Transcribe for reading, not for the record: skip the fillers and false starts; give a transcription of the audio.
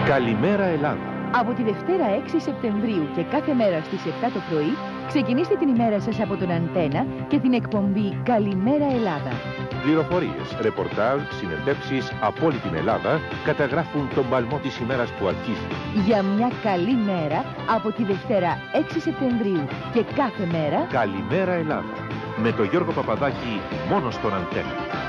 Καλημέρα Ελλάδα. Από τη Δευτέρα 6 Σεπτεμβρίου και κάθε μέρα στις 7 το πρωί ξεκινήστε την ημέρα σας από τον Αντένα και την εκπομπή Καλημέρα Ελλάδα. Πληροφορίες, ρεπορτάζ, συνεντεύξεις από όλη την Ελλάδα καταγράφουν τον παλμό της ημέρας που αρχίζει. Για μια καλή μέρα από τη Δευτέρα 6 Σεπτεμβρίου και κάθε μέρα Καλημέρα Ελλάδα. Με τον Γιώργο Παπαδάκη μόνο στον Αντένα.